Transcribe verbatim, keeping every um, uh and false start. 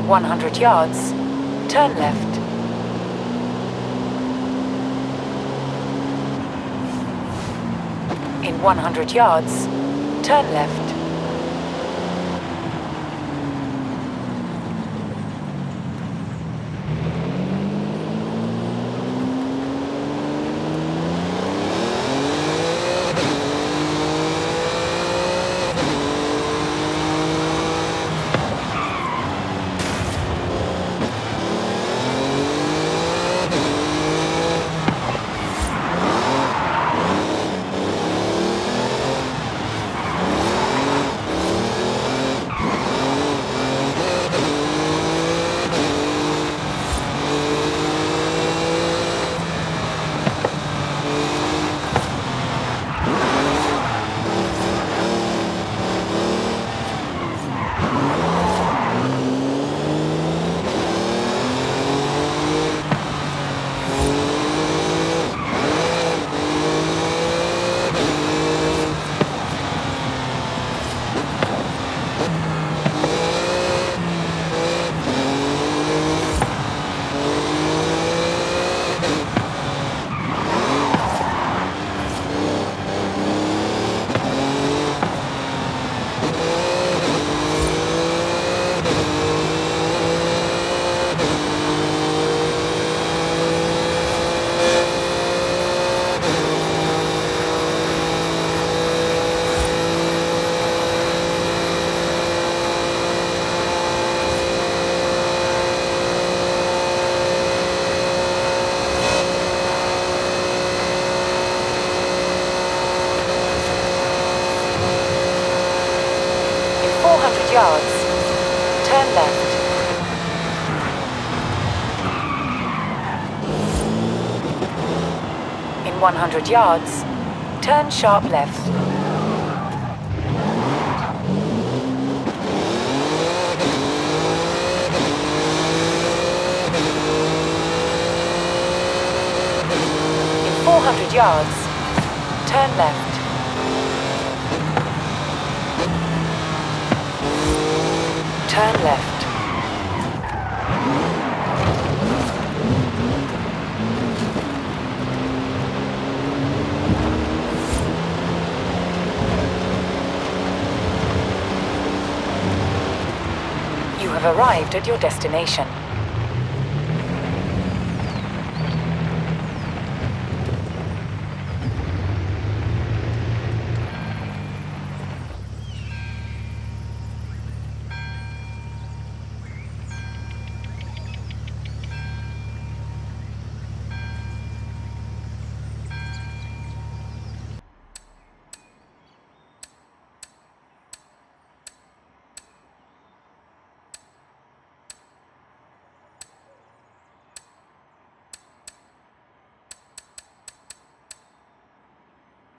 In one hundred yards, turn left. In one hundred yards, turn left. four hundred yards, turn left. In one hundred yards, turn sharp left. In four hundred yards, turn left. Turn left. You have arrived at your destination.